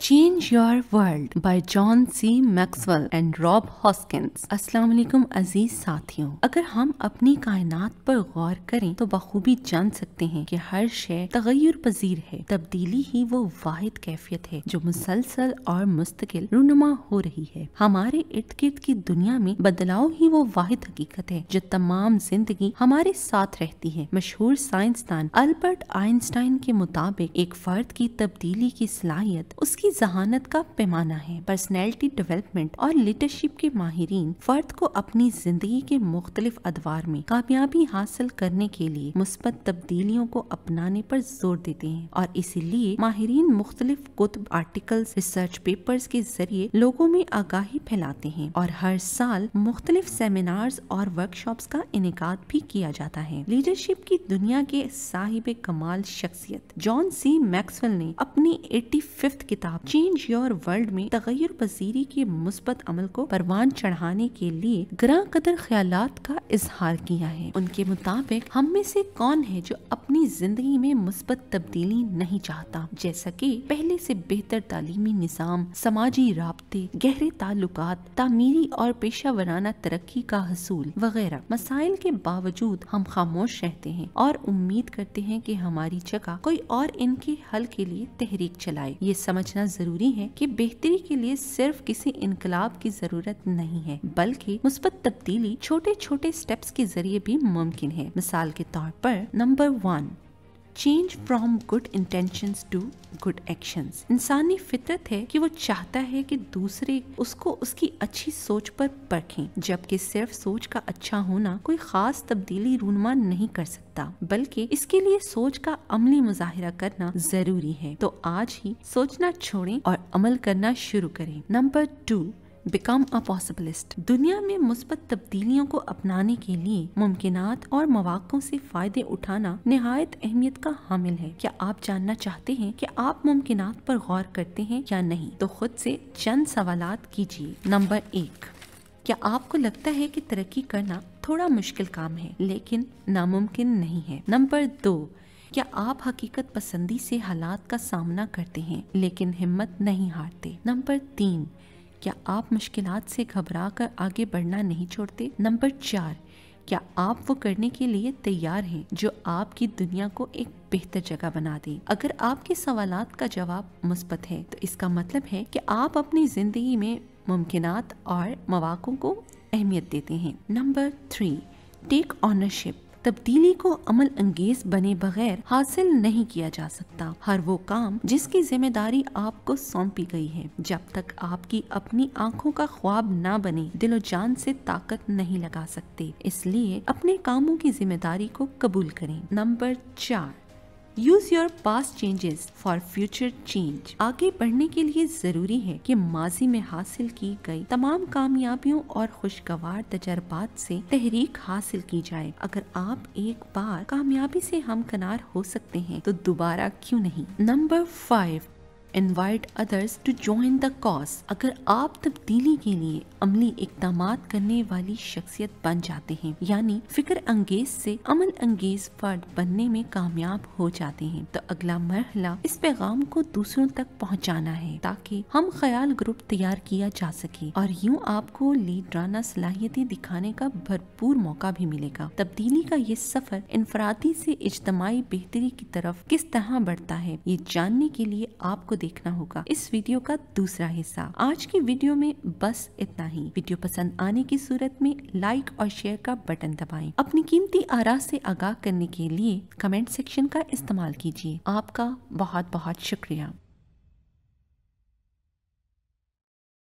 Change Your World by John C. Maxwell and Rob Hoskins। अस्सलाम वालेकुम अजीज साथियों, अगर हम अपनी कायनात पर गौर करें तो बखूबी जान सकते हैं कि हर शय तगय्युर पजीर है। तब्दीली ही वो वाहिद कैफियत है जो मुसलसल और मुस्तकिल रूनुमा हो रही है। हमारे इर्द गिर्द की दुनिया में बदलाव ही वो वाहिद हकीकत है जो तमाम जिंदगी हमारे साथ रहती है। मशहूर साइंसदान अल्बर्ट आइंस्टाइन के मुताबिक एक फर्द की तब्दीली की सलाहियत उसकी जहानत का पैमाना है। पर्सनैलिटी डेवलपमेंट और लीडरशिप के माहिरीन फर्द को अपनी जिंदगी के मुख्तलिफ अदवार में कामयाबी हासिल करने के लिए मुस्बत तब्दीलियों को अपनाने पर जोर देते हैं और इसीलिए माहिरीन मुख्तलिफ कुतुब, आर्टिकल्स, रिसर्च पेपर्स के जरिए लोगों में आगाही फैलाते हैं और हर साल मुख्तलिफ सेमिनार्स और वर्कशॉप्स का इनेकाद भी किया जाता है। लीडरशिप की दुनिया के साहिब कमाल शख्सियत जॉन सी मैक्सवेल ने अपनी 85th किताब चेंज योर वर्ल्ड में तगय्युर पजीरी के मुस्बत अमल को परवान चढ़ाने के लिए ग्रां कदर ख्यालात का इजहार किया है। उनके मुताबिक हम में से कौन है जो अपनी जिंदगी में मुस्बत तब्दीली नहीं चाहता, जैसा कि पहले से बेहतर तालीमी निज़ाम, समाजी राब्ते, गहरे ताल्लुकात, तामीरी और पेशा वराना तरक्की का हसूल वगैरह मसाइल के बावजूद हम खामोश रहते हैं और उम्मीद करते हैं कि हमारी जगह कोई और इनके हल के लिए तहरीक चलाए। ये समझना जरूरी है कि बेहतरी के लिए सिर्फ किसी इनकलाब की जरूरत नहीं है, बल्कि मुस्बत तब्दीली छोटे छोटे स्टेप्स के जरिए भी मुमकिन है। मिसाल के तौर पर number 1, change from good intentions to good actions. इंसानी फितरत है कि वो चाहता है कि दूसरे उसको उसकी अच्छी सोच पर परखें, जबकि सिर्फ सोच का अच्छा होना कोई खास तब्दीली रूनुमा नहीं कर सकता, बल्कि इसके लिए सोच का अमली मुजाहिरा करना जरूरी है। तो आज ही सोचना छोड़ें और अमल करना शुरू करें। Number 2, become a possibilist. दुनिया में मुस्बत तब्दीलियों को अपनाने के लिए मुमकिनात और मौक़ों से फायदे उठाना निहायत अहमियत का हामिल है। क्या आप जानना चाहते हैं कि आप मुमकिनात पर गौर करते हैं या नहीं? तो खुद से चंद सवालात कीजिए। नंबर 1, क्या आपको लगता है कि तरक्की करना थोड़ा मुश्किल काम है लेकिन नामुमकिन नहीं है? नंबर 2, क्या आप हकीकत पसंदी से हालात का सामना करते हैं लेकिन हिम्मत नहीं हारते? नंबर 3, क्या आप मुश्किलात से घबरा कर आगे बढ़ना नहीं छोड़ते? नंबर 4, क्या आप वो करने के लिए तैयार हैं जो आपकी दुनिया को एक बेहतर जगह बना दे? अगर आपके सवालात का जवाब मुस्बत है तो इसका मतलब है कि आप अपनी जिंदगी में मुमकिनात और मौक़ों को अहमियत देते हैं। Number 3, take ownership. तब्दीली को अमल अंगेज बने बगैर हासिल नहीं किया जा सकता। हर वो काम जिसकी जिम्मेदारी आपको सौंपी गई है, जब तक आपकी अपनी आंखों का ख्वाब ना बने दिलो जान से ताकत नहीं लगा सकते। इसलिए अपने कामों की जिम्मेदारी को कबूल करें। Number 4, use your past changes for future change. आगे बढ़ने के लिए जरूरी है कि माजी में हासिल की गई तमाम कामयाबियों और खुशगवार तजर्बात से तहरीक हासिल की जाए। अगर आप एक बार कामयाबी से हमकनार हो सकते हैं तो दोबारा क्यों नहीं? Number 5, invite others to join the cause. अगर आप तब्दीली के लिए अमली इक़दामात करने वाली शख्सियत बन जाते हैं, यानी फिक्र अंगेज से अमल अंगेज फर्द बनने में कामयाब हो जाते हैं, तो अगला मरहला इस पैगाम को दूसरों तक पहुंचाना है ताकि हम ख्याल ग्रुप तैयार किया जा सके और यूं आपको लीडराना सलाहियतें दिखाने का भरपूर मौका भी मिलेगा। तब्दीली का ये सफर इनफरादी से इज्तमाई बेहतरी की तरफ किस तरह बढ़ता है, ये जानने के लिए आपको देखना होगा इस वीडियो का दूसरा हिस्सा। आज की वीडियो में बस इतना ही। वीडियो पसंद आने की सूरत में लाइक और शेयर का बटन दबाएं। अपनी कीमती आरा से आगाह करने के लिए कमेंट सेक्शन का इस्तेमाल कीजिए। आपका बहुत बहुत शुक्रिया।